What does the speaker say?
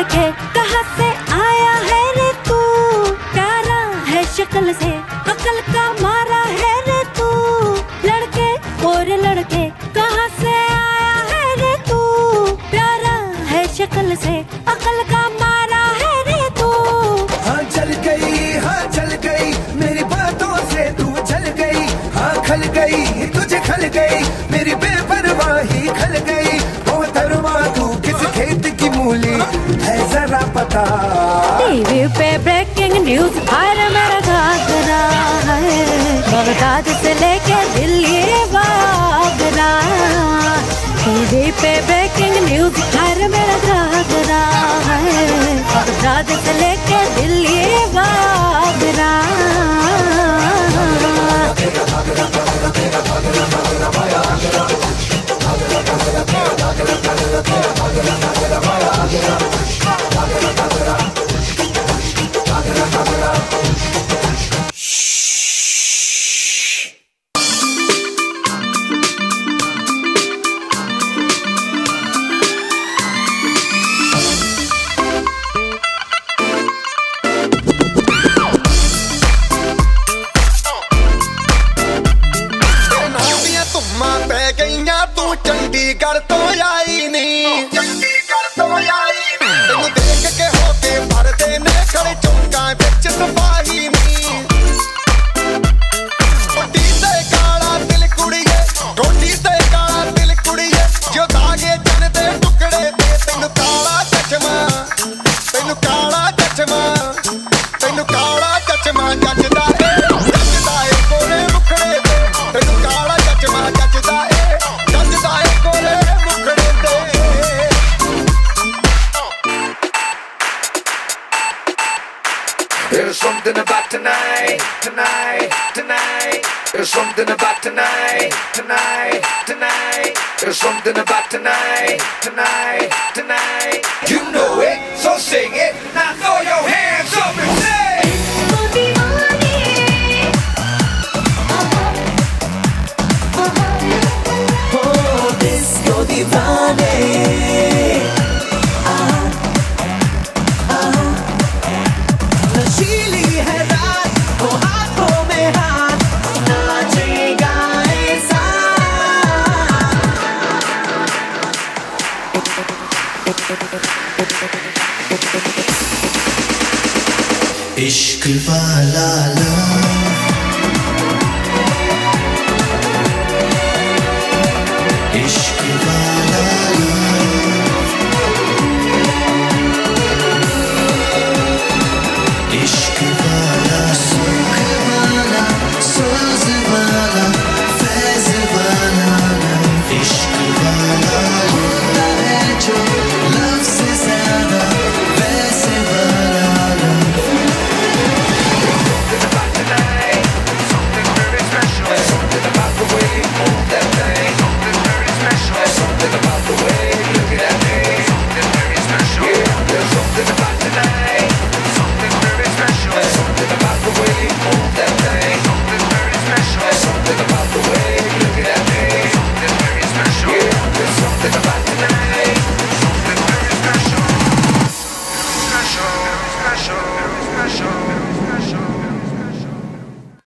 लड़के कहाँ से आया है रे तू, प्यारा है शक्ल से अकल का मारा है रे तू। लड़के और लड़के कहाँ से आया है रे तू, प्यारा है शक्ल से अकल का मारा है रे तू। हाँ चल गई मेरी बातों से तू जल गई। हाँ खल गई तुझे खल गई मेरी बेपरवाही खल गई। मोहतरमा तू किस खेत की मूली है जरा पता। टीवी पे ब्रेकिंग न्यूज हर मेरा घाघरा है, बगदाद से लेके दिल्ली आगरा। टीवी पे ब्रेकिंग न्यूज हर मेरा घाघरा है, बगदाद से लेके दिल्ली आगरा। चंडीगढ़ तो आई नहीं, चंडीगढ़ तो आई नहीं। तेनू देख के होके भरदे ने खड़े चौंका बिच सिपाही नहीं। कोटी ते काला दिल कुड़िए, कोटी ते काला दिल कुड़िए, जो धागे जन दे टुकड़े ते तेनू काला चश्मा, तेनू काला चश्मा, तेनू काला चश्मा जचदा ए गोरे मुखड़े ते। तेनू काला चश्मा जचदा ए गोरे मुखड़े ते। There's something about tonight, tonight, tonight. There's something about tonight, tonight, tonight. There's something about tonight, tonight, tonight. You know it, so sing it. Now throw your hands up and say. Oh, disco divane. इश्क वाला इश्क वाला इश्क वाला सुख वाला सोज वाला फैज वाला इश्क वाला होता है जो लव से ज्यादा वैसे वाला। Special.